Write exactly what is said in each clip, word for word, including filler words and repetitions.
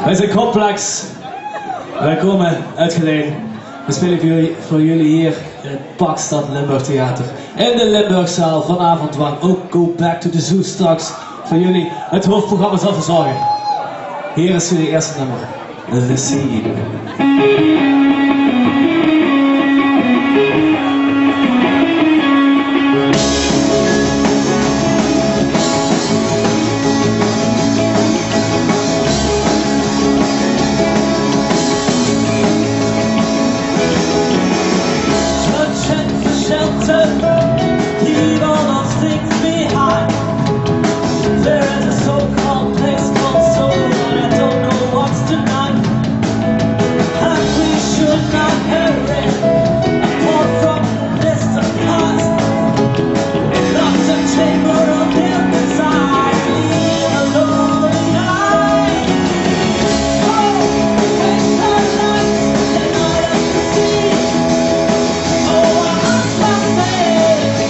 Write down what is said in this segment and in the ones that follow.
Wij zijn Complex. Wij komen uit Geleen. We spelen voor jullie, voor jullie hier in het Pakstad Limburg Theater. In de Limburgzaal vanavond, waar ook Go Back to the Zoo straks voor jullie het hoofdprogramma zal verzorgen. Hier is jullie eerste nummer, The Sea. Leave all those things behind. There is a so-called place called soul, and I don't know what's tonight. And we should not hurry, apart from the distant past. Not a chamber of him inside, leave alone the night. Oh, winter nights, the night of the sea. Oh, I'm passing.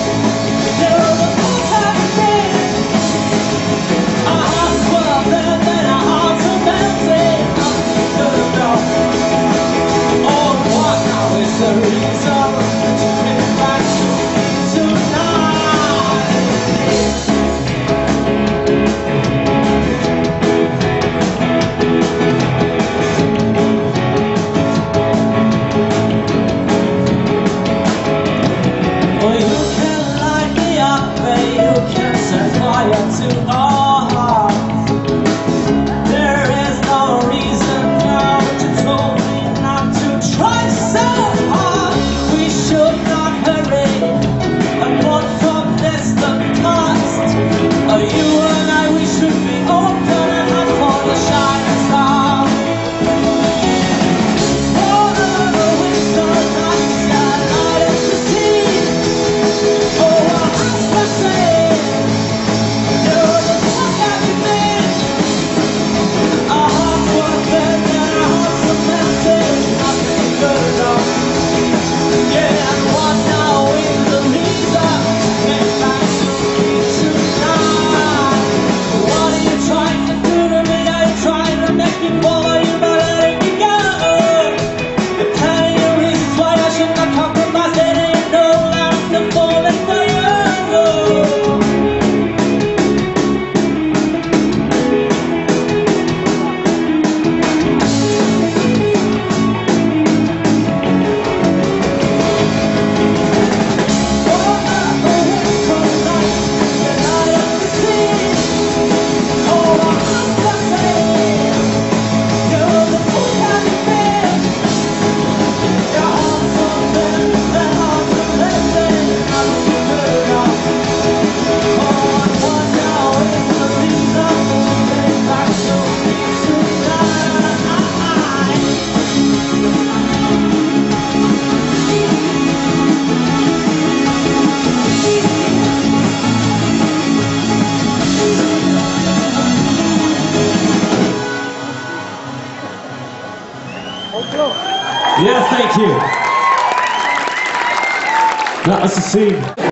To our hearts, there is no reason now to tell me not to try so hard. We should not hurry, apart from distant past. Uh, you and I, we should be open and not for the shining star. For the winter nights, the light of the sea. Oh, I'm passing. Yeah, thank you. That was The Sea.